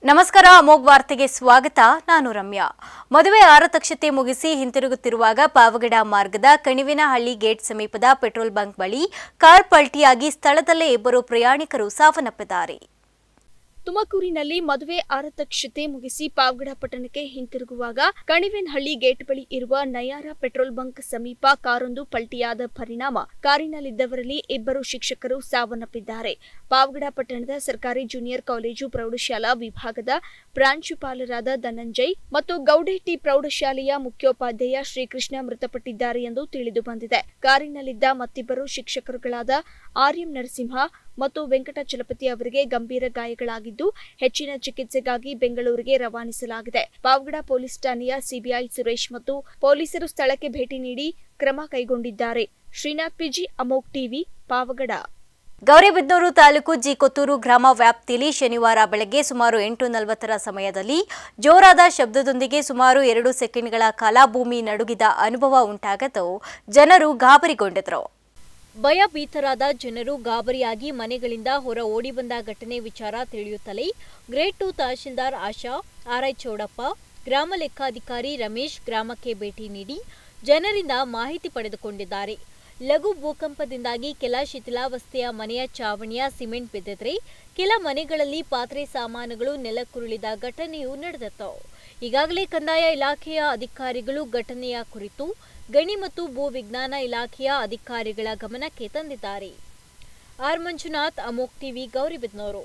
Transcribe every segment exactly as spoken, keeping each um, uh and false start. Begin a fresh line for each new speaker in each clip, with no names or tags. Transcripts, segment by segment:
ನಮಸ್ಕಾರ ಅಮೋಘ್ ವಾರ್ತೆಗೆ ಸ್ವಾಗತ. ನಾನು ರಮ್ಯಾ. ಮದುವೆ ಆರತಕ್ಷತೆ ಮುಗಿಸಿ ಹಿಂತಿರುಗುತ್ತಿರುವಾಗ ಪಾವಗಡ ಮಾರ್ಗದ ಕಣಿವಿನಹಳ್ಳಿ ಗೇಟ್ ಸಮೀಪದ ಪೆಟ್ರೋಲ್ ಬಂಕ್ ಬಳಿ ಕಾರ್ ಪಲ್ಟಿಯಾಗಿ ಸ್ಥಳದಲ್ಲೇ ಇಬ್ಬರು ಪ್ರಯಾಣಿಕರು ಸಾವನ್ನಪ್ಪಿದ್ದಾರೆ.
ತುಮಕೂರಿನಲ್ಲಿ ಮದುವೆ ಆರತಕ್ಷತೆ ಮುಗಿಸಿ ಪಾವಗಡ ಪಟ್ಟಣಕ್ಕೆ ಹಿಂತಿರುಗುವಾಗ ಕಣಿವೇನಹಳ್ಳಿ ಗೇಟ್ ಬಳಿ ಇರುವ ನಯಾರ ಪೆಟ್ರೋಲ್ ಬಂಕ್ ಸಮೀಪ ಕಾರೊಂದು ಪಲ್ಟಿಯಾದ ಪರಿಣಾಮ ಕಾರಿನಲ್ಲಿದ್ದವರಲ್ಲಿ ಇಬ್ಬರು ಶಿಕ್ಷಕರು ಸಾವನ್ನಪ್ಪಿದ್ದಾರೆ. ಪಾವಗಡ ಪಟ್ಟಣದ ಸರ್ಕಾರಿ ಜೂನಿಯರ್ ಕಾಲೇಜು ಪ್ರೌಢಶಾಲಾ ವಿಭಾಗದ ಪ್ರಾಂಶುಪಾಲರಾದ ಧನಂಜಯ್ ಮತ್ತು ಗೌಡೇಟಿ ಪ್ರೌಢಶಾಲೆಯ ಮುಖ್ಯೋಪಾಧ್ಯಾಯ ಶ್ರೀಕೃಷ್ಣ ಮೃತಪಟ್ಟಿದ್ದಾರೆ ಎಂದು ತಿಳಿದು ಬಂದಿದೆ. ಕಾರಿನಲ್ಲಿದ್ದ ಮತ್ತಿಬ್ಬರು ಶಿಕ್ಷಕರುಗಳಾದ ಆರ್ಎಂ ನರಸಿಂಹ ಮತ್ತು ವೆಂಕಟಚಲಪತಿ ಅವರಿಗೆ ಗಂಭೀರ ಗಾಯಗಳಾಗಿದ್ದು ಹೆಚ್ಚಿನ ಚಿಕಿತ್ಸೆಗಾಗಿ ಬೆಂಗಳೂರಿಗೆ ರವಾನಿಸಲಾಗಿದೆ. ಪಾವಗಡ ಪೊಲೀಸ್ ಠಾಣೆಯ ಸಿಬಿಐ ಸುರೇಶ್ ಮತ್ತು ಪೊಲೀಸರು ಸ್ಥಳಕ್ಕೆ ಭೇಟಿ ನೀಡಿ ಕ್ರಮ ಕೈಗೊಂಡಿದ್ದಾರೆ. Srinath PG, Amogh TV, Pavagada.
Gauribidanur taluk G Kothur ಗ್ರಾಮ ವ್ಯಾಪ್ತಿಯಲ್ಲಿ ಶನಿವಾರ ಬೆಳಗ್ಗೆ ಸುಮಾರು ಎಂಟು ನಲವತ್ತರ ಸಮಯದಲ್ಲಿ ಜೋರಾದ ಶಬ್ದದೊಂದಿಗೆ ಸುಮಾರು ಎರಡು ಸೆಕೆಂಡ್ಗಳ ಕಾಲ ಭೂಮಿ ನಡುಗಿದ ಅನುಭವ ಉಂಟಾಗಲು ಜನರು ಗಾಬರಿಗೊಂಡಿದ್ದರು. ಭಯಭೀತರಾದ ಜನರು ಗಾಬರಿಯಾಗಿ ಮನೆಗಳಿಂದ ಹೊರ ಓಡಿ ಬಂದ ಘಟನೆ ವಿಚಾರ ತಿಳಿಯುತ್ತಲೇ grade two tahsildar Asha, RI Chowdappa, ಗ್ರಾಮ ಲೆಕ್ಕಾಧಿಕಾರಿ ರಮೇಶ್ ಗ್ರಾಮಕ್ಕೆ ಭೇಟಿ ನೀಡಿ ಜನರಿಂದ ಮಾಹಿತಿ ಪಡೆದುಕೊಂಡಿದ್ದಾರೆ. ಲಘು ಭೂಕಂಪದಿಂದಾಗಿ ಕೆಲ ಶಿಥಿಲಾವಸ್ಥೆಯ ಮನೆಯ ಚಾವಣಿಯ ಸಿಮೆಂಟ್ ಬಿದ್ದಿದ್ರೆ ಕೆಲ ಮನೆಗಳಲ್ಲಿ ಪಾತ್ರೆ ಸಾಮಾನುಗಳು ನೆಲಕ್ಕುರುಳಿದ ಘಟನೆಯೂ ನಡೆದಿತ್ತು. ಈಗಾಗಲೇ ಕಂದಾಯ ಇಲಾಖೆಯ ಅಧಿಕಾರಿಗಳು ಘಟನೆಯ ಕುರಿತು ಗಣಿ ಮತ್ತು ಭೂ ವಿಜ್ಞಾನ ಇಲಾಖೆಯ ಅಧಿಕಾರಿಗಳ ಗಮನಕ್ಕೆ ತಂದಿದ್ದಾರೆ. R Manjunath, Amogh TV, Gauribidanur.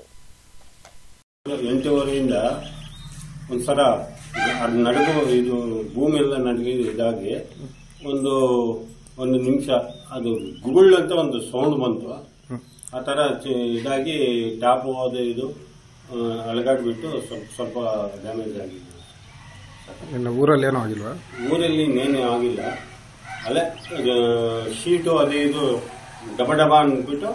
ಎಂಟೂವರೆಯಿಂದ ಒಂದ್ಸಲ ನಡುಗು ಇದು ಭೂಮಿ ಎಲ್ಲ ನಡುಗೆ ಇದಾಗಿ ಒಂದು ಒಂದು ನಿಮಿಷ ಅದು ಗುಗುಳ್ ಅಂತ ಒಂದು ಸೌಂಡ್ ಬಂತು. ಆ ಥರ ಇದಾಗಿ ಟಾಪ್ ಹೋದ ಇದು ಅಲಗಾಡ್ಬಿಟ್ಟು ಸ್ವಲ್ಪ ಸ್ವಲ್ಪ ಡ್ಯಾಮೇಜ್ ಆಗಿದೆ.
ಊರಲ್ಲಿ ಏನೂ ಆಗಿಲ್ವಾ?
ಊರಲ್ಲಿ ಇನ್ನೇನು ಆಗಿಲ್ಲ. ಅಲ್ಲೇ ಶೀಟು ಅದೇ ಇದು ಡಬ ಡಬ ಅಂದ್ಬಿಟ್ಟು.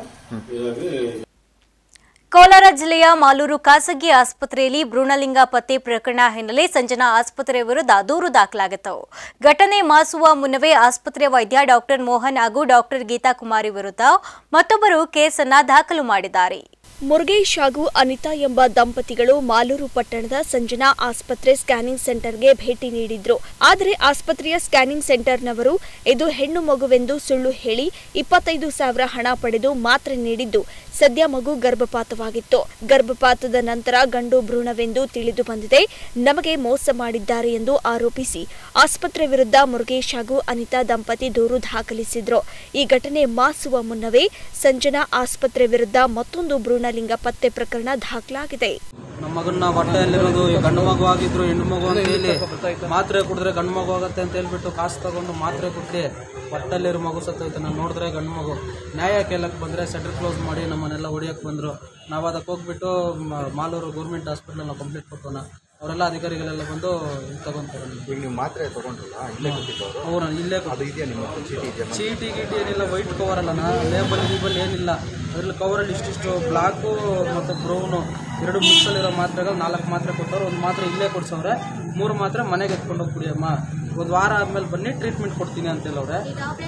ಕೋಲಾರ ಜಿಲ್ಲೆಯ ಮಾಲೂರು ಖಾಸಗಿ ಆಸ್ಪತ್ರೆಯಲ್ಲಿ ಭ್ರೂಣಲಿಂಗ ಪತ್ತೆ ಪ್ರಕರಣ ಹಿನ್ನೆಲೆ ಸಂಜನಾ ಆಸ್ಪತ್ರೆ ವಿರುದ್ಧ ದೂರು ದಾಖಲಾಗಿತ್ತು. ಘಟನೆ ಮಾಸುವ ಮುನ್ನವೇ ಆಸ್ಪತ್ರೆ ವೈದ್ಯ ಡಾಕ್ಟರ್ ಮೋಹನ್ ಹಾಗೂ ಡಾಕ್ಟರ್ ಗೀತಾ ಕುಮಾರಿ ವಿರುದ್ಧ ಮತ್ತೊಬ್ಬರು ಕೇಸನ್ನ ದಾಖಲು ಮಾಡಿದ್ದಾರೆ.
ಮುರುಗೇಶ್ ಹಾಗೂ ಅನಿತಾ ಎಂಬ ದಂಪತಿಗಳು ಮಾಲೂರು ಪಟ್ಟಣದ ಸಂಜನಾ ಆಸ್ಪತ್ರೆ ಸ್ಕ್ಯಾನಿಂಗ್ ಸೆಂಟರ್ಗೆ ಭೇಟಿ ನೀಡಿದ್ರು. ಆದರೆ ಆಸ್ಪತ್ರೆಯ ಸ್ಕ್ಯಾನಿಂಗ್ ಸೆಂಟರ್ನವರು ಇದು ಹೆಣ್ಣು ಮಗುವೆಂದು ಸುಳ್ಳು ಹೇಳಿ ಇಪ್ಪತ್ತೈದು ಸಾವಿರ ಹಣ ಪಡೆದು ಮಾತ್ರೆ ನೀಡಿದ್ದು ಸದ್ಯ ಮಗು ಗರ್ಭಪಾತವಾಗಿತ್ತು. ಗರ್ಭಪಾತದ ನಂತರ ಗಂಡು ಭ್ರೂಣವೆಂದು ತಿಳಿದು ಬಂದಿದೆ. ನಮಗೆ ಮೋಸ ಮಾಡಿದ್ದಾರೆ ಎಂದು ಆರೋಪಿಸಿ ಆಸ್ಪತ್ರೆ ವಿರುದ್ಧ ಮುರುಗೇಶ್ ಹಾಗೂ ಅನಿತಾ ದಂಪತಿ ದೂರು ದಾಖಲಿಸಿದ್ರು. ಈ ಘಟನೆ ಮಾಸುವ ಮುನ್ನವೇ ಸಂಜನಾ ಆಸ್ಪತ್ರೆ ವಿರುದ್ಧ ಮತ್ತೊಂದು ಭ್ರೂಣಲಿಂಗ ಪತ್ತೆ ಪ್ರಕರಣ ದಾಖಲಾಗಿದೆ.
ನಮ್ಮ ಮಗನ ಹೊಟ್ಟೆಯಲ್ಲಿರೋದು ಗಂಡು ಮಗು ಆಗಿದ್ರು ಹೆಣ್ಣು ಮಗು ಅಂತ ಹೇಳಿ ಮಾತ್ರೆ ಕುಡಿದ್ರೆ ಗಂಡು ಮಗು ಆಗುತ್ತೆ ಅಂತ ಹೇಳ್ಬಿಟ್ಟು ಕಾಸು ತಗೊಂಡು ಮಾತ್ರೆ ಕೊಟ್ಟು ಹೊಟ್ಟೆಲ್ಲಿರೋ ಮಗು ಸತ್ತೋಯ್ತು. ನಾನು ನೋಡಿದ್ರೆ ಗಂಡು ಮಗು. ನ್ಯಾಯ ಕೇಳಕ್ಕೆ ಬಂದರೆ ಶಟರ್ ಕ್ಲೋಸ್ ಮಾಡಿ ನಮ್ಮನ್ನೆಲ್ಲ ಹೊಡಿಯಕ್ಕೆ ಬಂದರು. ನಾವು ಅದಕ್ಕೆ ಹೋಗ್ಬಿಟ್ಟು ಮಾಲೂರು ಗೌರ್ಮೆಂಟ್ ಹಾಸ್ಪಿಟ್ಲಲ್ಲಿ ನಾವು ಕಂಪ್ಲೇಂಟ್ ಕೊಟ್ಟೋಣ. ಅವರೆಲ್ಲ ಅಧಿಕಾರಿಗಳೆಲ್ಲ ಬಂದು ತಗೊಂತಾರೆ.
ಈಗ ನೀವು ಮಾತ್ರೆ ತಗೊಂಡ್ರಲ್ಲ, ಇಲ್ಲೇ ಕೊಟ್ಟಿದ್ದವರು?
ಹೌದು, ಇಲ್ಲೇ ಚೀಟಿ ಗೀಟಿ ಏನಿಲ್ಲ, ವೈಟ್ ಕವರ್ ಅಲ್ಲ, ನಾ ಲೇಬಲ್ ಗೀಬಲ್ ಏನಿಲ್ಲ. ಅದ್ರಲ್ಲಿ ಕವರಲ್ಲಿ ಇಷ್ಟಿಷ್ಟು ಬ್ಲಾಕು ಮತ್ತು ಬ್ರೌನು ಎರಡು ಮಿಕ್ಸಲ್ಲಿರೋ ಮಾತ್ರೆಗಳು ನಾಲ್ಕು ಮಾತ್ರೆ ಕೊಟ್ಟವ್ರು. ಒಂದು ಮಾತ್ರೆ ಇಲ್ಲೇ ಕೊಡ್ಸವ್ರೆ, ಮೂರು ಮಾತ್ರೆ ಮನೆಗೆ ಎತ್ಕೊಂಡು ಹೋಗಿ ಕುಡಿಯಮ್ಮ, ಒಂದು ವಾರ ಆದಮೇಲೆ ಬನ್ನಿ ಟ್ರೀಟ್ಮೆಂಟ್ ಕೊಡ್ತೀನಿ ಅಂತೇಳವ್ರೆ.